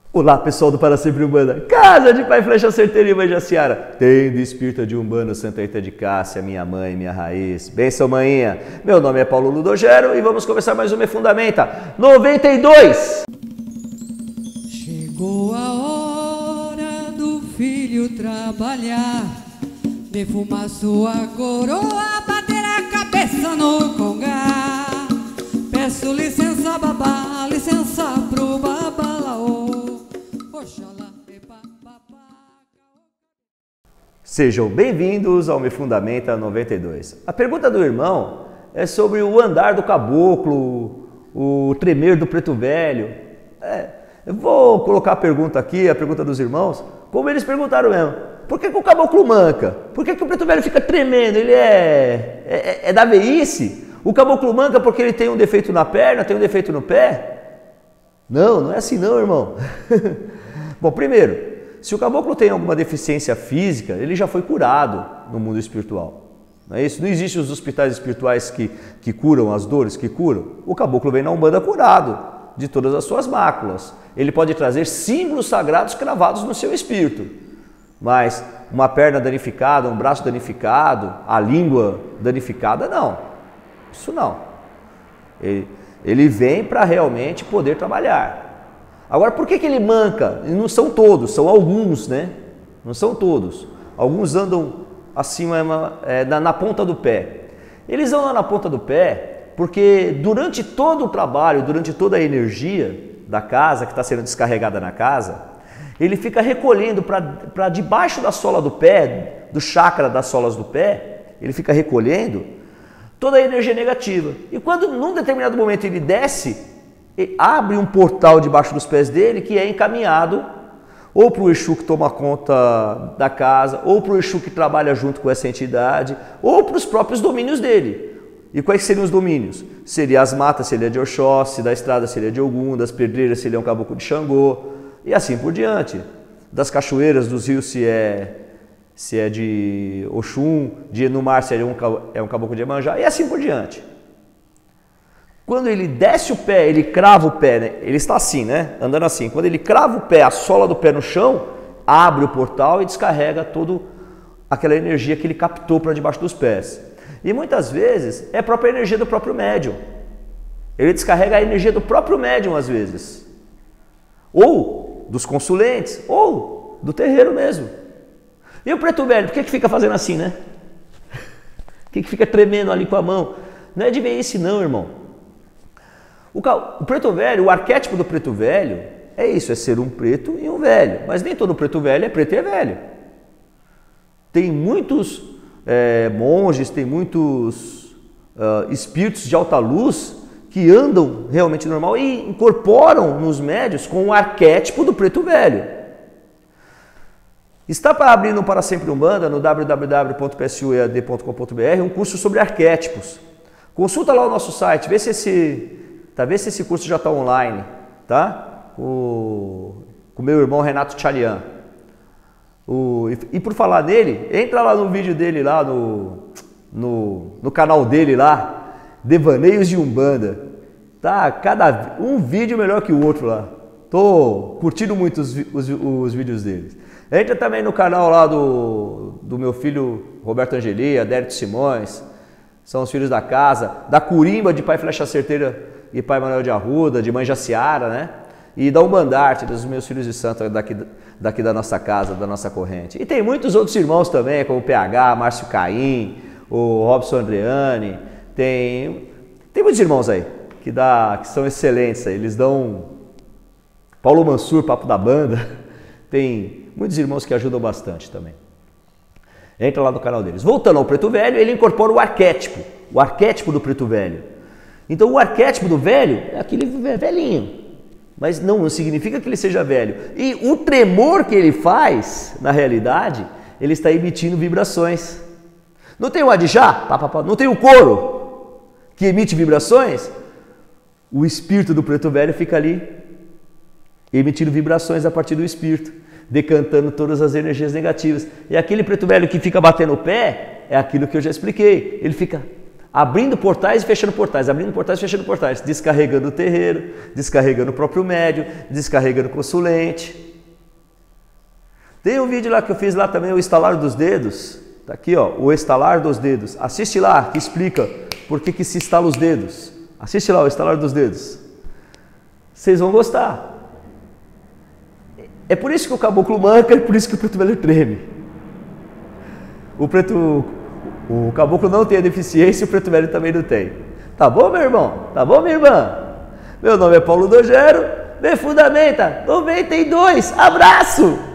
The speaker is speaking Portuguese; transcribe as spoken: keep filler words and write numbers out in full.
Olá pessoal do Para Sempre Umbanda, Casa de Pai Flecha Certeira e Mãe Jaciara, tendo espírito de Umbanda, Santa Rita de Cássia, minha mãe, minha raiz, benção manhinha. Meu nome é Paulo Ludogero e vamos começar mais uma Fundamenta noventa e dois. Chegou a hora do filho trabalhar, defumar sua coroa, bater a cabeça no congá. Peço licença babá, licença pro babalaô. Sejam bem-vindos ao Me Fundamenta noventa e dois. A pergunta do irmão é sobre o andar do caboclo, o tremer do preto velho. É, eu vou colocar a pergunta aqui, a pergunta dos irmãos, como eles perguntaram mesmo. Por que, que o caboclo manca? Por que, que o preto velho fica tremendo? Ele é, é, é da velhice? O caboclo manca porque ele tem um defeito na perna, tem um defeito no pé? Não, não é assim não, irmão. Bom, primeiro, se o caboclo tem alguma deficiência física, ele já foi curado no mundo espiritual. Não é isso? Não existem os hospitais espirituais que, que curam as dores, que curam. O caboclo vem na Umbanda curado de todas as suas máculas. Ele pode trazer símbolos sagrados cravados no seu espírito. Mas uma perna danificada, um braço danificado, a língua danificada, não. Isso não. Ele, ele vem para realmente poder trabalhar. Agora, por que, que ele manca? Não são todos, são alguns, né? Não são todos. Alguns andam acima, é, na, na ponta do pé. Eles andam na ponta do pé porque durante todo o trabalho, durante toda a energia da casa, que está sendo descarregada na casa, ele fica recolhendo para debaixo da sola do pé, do chakra das solas do pé, ele fica recolhendo toda a energia negativa. E quando, num determinado momento, ele desce, abre um portal debaixo dos pés dele que é encaminhado ou para o Exu que toma conta da casa, ou para o Exu que trabalha junto com essa entidade, ou para os próprios domínios dele. E quais seriam os domínios? Seria as matas, se ele é de Oxóssi, da estrada, se ele é de Ogum, das pedreiras, se ele é um caboclo de Xangô, e assim por diante. Das cachoeiras, dos rios, se é, se é de Oxum, de no mar, se ele é um, é um caboclo de Iemanjá, e assim por diante. Quando ele desce o pé, ele crava o pé, né? Ele está assim, né? Andando assim. Quando ele crava o pé, a sola do pé no chão, abre o portal e descarrega toda aquela energia que ele captou para debaixo dos pés. E muitas vezes é a própria energia do próprio médium. Ele descarrega a energia do próprio médium às vezes. Ou dos consulentes, ou do terreiro mesmo. E o preto velho, por que, que fica fazendo assim, né? Por que, que fica tremendo ali com a mão? Não é de velhice não, irmão. O, o preto velho, o arquétipo do preto velho é isso, é ser um preto e um velho. Mas nem todo preto velho é preto e é velho. Tem muitos é, monges, tem muitos uh, espíritos de alta luz que andam realmente normal e incorporam nos médios com o arquétipo do preto velho. Está para abrir no Para Sempre Umbanda, no w w w ponto p s u e a d ponto com ponto b r, um curso sobre arquétipos. Consulta lá o nosso site, vê se esse... Tá, vê se esse curso já está online, tá? O, com o meu irmão Renato Chalian. O, e, e por falar nele, entra lá no vídeo dele lá, no, no, no canal dele lá, Devaneios de Umbanda. Tá, cada um vídeo melhor que o outro lá. Tô curtindo muito os, os, os vídeos deles. Entra também no canal lá do, do meu filho Roberto Angeli, Adérito Simões, são os filhos da casa, da Curimba de Pai Flecha Certeira e Pai Manuel de Arruda, de Mãe Jaciara, né? E da Umbandarte, dos meus filhos de santo daqui, daqui da nossa casa, da nossa corrente. E tem muitos outros irmãos também, como o P H, Márcio Caim, o Robson Andreani, tem, tem muitos irmãos aí que, dá, que são excelentes aí, eles dão Paulo Mansur, Papo da Banda, tem muitos irmãos que ajudam bastante também. Entra lá no canal deles. Voltando ao preto velho, ele incorpora o arquétipo, o arquétipo do preto velho. Então o arquétipo do velho é aquele velhinho, mas não, não significa que ele seja velho. E o tremor que ele faz, na realidade, ele está emitindo vibrações. Não tem o adijá? Não tem o coro que emite vibrações? O espírito do preto velho fica ali, emitindo vibrações a partir do espírito, decantando todas as energias negativas. E aquele preto velho que fica batendo o pé, é aquilo que eu já expliquei. Ele fica abrindo portais e fechando portais, abrindo portais e fechando portais, descarregando o terreiro, descarregando o próprio médium, descarregando o consulente. Tem um vídeo lá que eu fiz lá também, o estalar dos dedos, tá aqui ó, o estalar dos dedos, assiste lá que explica por que que se estala os dedos, assiste lá o estalar dos dedos, vocês vão gostar. É por isso que o caboclo manca, é por isso que o preto velho treme. O preto, o caboclo não tem a deficiência e o preto velho também não tem. Tá bom, meu irmão? Tá bom, minha irmã? Meu nome é Paulo Dogero, me fundamenta noventa e dois, abraço!